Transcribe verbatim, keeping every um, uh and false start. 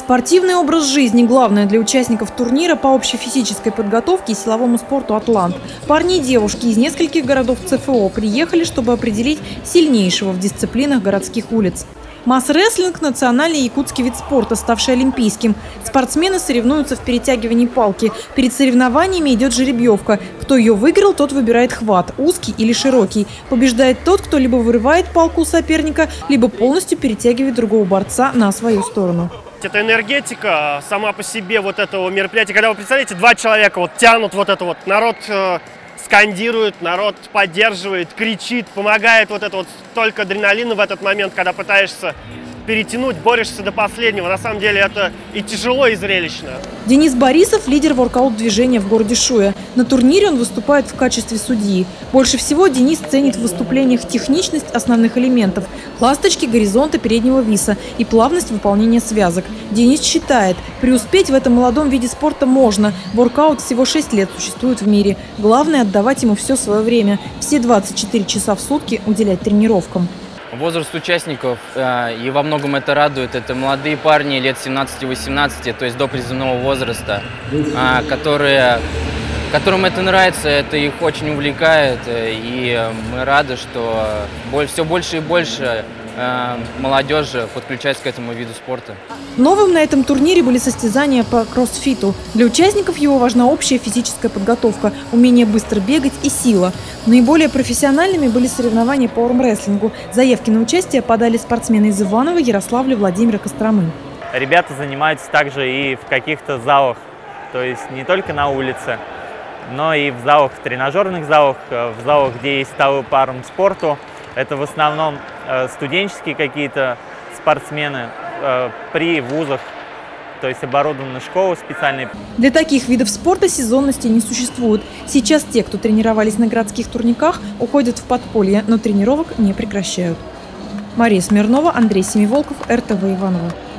Спортивный образ жизни – главное для участников турнира по общей физической подготовке и силовому спорту «Атлант». Парни и девушки из нескольких городов ЦФО приехали, чтобы определить сильнейшего в дисциплинах городских улиц. Масс-рестлинг – национальный якутский вид спорта, ставший олимпийским. Спортсмены соревнуются в перетягивании палки. Перед соревнованиями идет жеребьевка. Кто ее выиграл, тот выбирает хват – узкий или широкий. Побеждает тот, кто либо вырывает палку у соперника, либо полностью перетягивает другого борца на свою сторону. Это энергетика сама по себе вот этого мероприятия. Когда вы представляете, два человека вот тянут вот это вот, народ э, скандирует, народ поддерживает, кричит, помогает вот это вот столько адреналина в этот момент, когда пытаешься перетянуть, борешься до последнего. На самом деле это и тяжело, и зрелищно. Денис Борисов – лидер воркаут-движения в городе Шуя. На турнире он выступает в качестве судьи. Больше всего Денис ценит в выступлениях техничность основных элементов – ласточки, горизонта, переднего виса и плавность выполнения связок. Денис считает, преуспеть в этом молодом виде спорта можно. Воркаут всего шесть лет существует в мире. Главное – отдавать ему все свое время. Все двадцать четыре часа в сутки уделять тренировкам. Возраст участников, и во многом это радует, это молодые парни лет семнадцати-восемнадцати, то есть до призывного возраста, которые, которым это нравится, это их очень увлекает, и мы рады, что все больше и больше молодежи подключается к этому виду спорта. Новым на этом турнире были состязания по кроссфиту. Для участников его важна общая физическая подготовка, умение быстро бегать и сила. Наиболее профессиональными были соревнования по армрестлингу. Заявки на участие подали спортсмены из Иваново, Ярославля, Владимира, Костромы. Ребята занимаются также и в каких-то залах, то есть не только на улице, но и в залах, в тренажерных залах, в залах, где есть столы по армспорту. Это в основном студенческие какие-то спортсмены при вузах, то есть оборудованы школы специальные. Для таких видов спорта сезонности не существует. Сейчас те, кто тренировались на городских турниках, уходят в подполье, но тренировок не прекращают. Мария Смирнова, Андрей Семиволков, эр тэ вэ Иваново.